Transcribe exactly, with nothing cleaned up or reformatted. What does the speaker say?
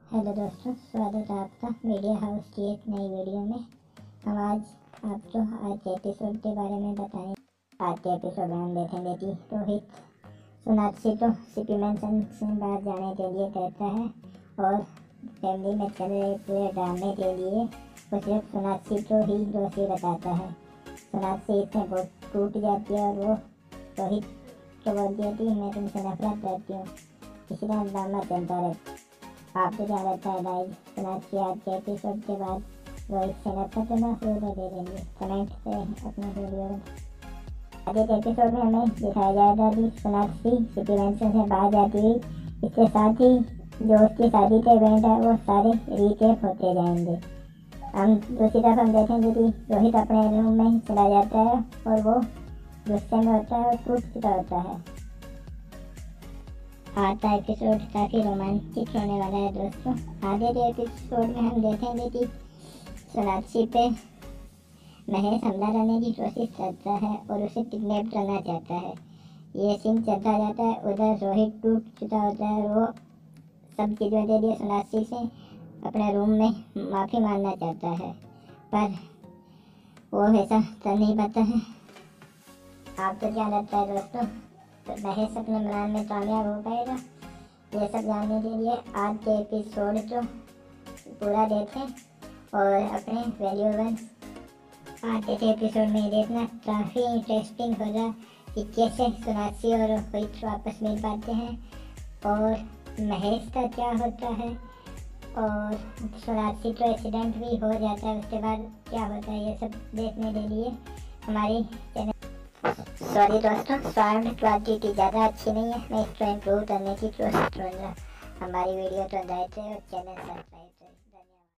Hello दोस्तों, स्वागत है आपका मीडिया हाउस की एक नई वीडियो में। हम आज आपको आज के एपिसोड के बारे में बताएं। आज के एपिसोड में हम देखेंगे कि रोहित सोनाक्षी को सिटी मेंशन से बाहर जाने के लिए कहता है और फैमिली में चल रहे पूरे ड्रामे के लिए वो सिर्फ सोनाक्षी को ही दोषी बताता है। सोनाक्षी इसमें बहुत टूट जाती है और वो रोहित को बोलती है कि मैं तुमसे नफरत करती हूँ। इसी तरह ड्रामा चलता रहता है। आपको क्या लगता है गाइस, सोनाक्षी आज के एपिसोड के बाद रोहित से नफरत करना शुरू कर दे देंगे? कमेंट से अपना वीडियो। आगे के एपिसोड में हमें दिखाया जाएगा कि सोनाक्षी सिटी मेंशन से बाहर जाती हुई, इसके साथ ही जो उसकी शादी के इवेंट है वो सारे रिकेप होते जाएंगे। हम दूसरी तरफ हम देखेंगे कि रोहित अपने रूम में चला जाता है और वो गुस्से में होता है और टूट चुका होता है। आज का एपिसोड काफ़ी रोमांचिक होने वाला है दोस्तों। आगे के एपिसोड में हम देखेंगे कि सोनाक्षी पे महेश हमला करने की कोशिश करता है और उसे किडनैप करना चाहता है। ये सीन चलता जाता है। उधर रोहित टूट चुका होता है। वो सब चीज़ों के लिए सोनाक्षी से अपने रूम में माफ़ी मांगना चाहता है, पर वो ऐसा कर नहीं पाता है। आपको क्या लगता है दोस्तों, तो महेश अपने प्लान में कामयाब हो पाएगा? ये सब जानने के लिए आज के एपिसोड को पूरा देखें और अपने वैल्यूएबल आगे के एपिसोड में देखना। काफ़ी इंटरेस्टिंग होगा कि कैसे सोनाक्षी और रोहित वापस मिल पाते हैं और महेश का क्या होता है और सोनाक्षी को एक्सीडेंट भी हो जाता है, उसके बाद क्या होता है। ये सब देखने के लिए हमारी चैनल सॉरी दोस्तों, साउंड क्वालिटी ज़्यादा अच्छी नहीं है। मैं इसको इम्प्रूव करने की कोशिश करूँगा। हमारी वीडियो तो लाइक और चैनल सब्सक्राइब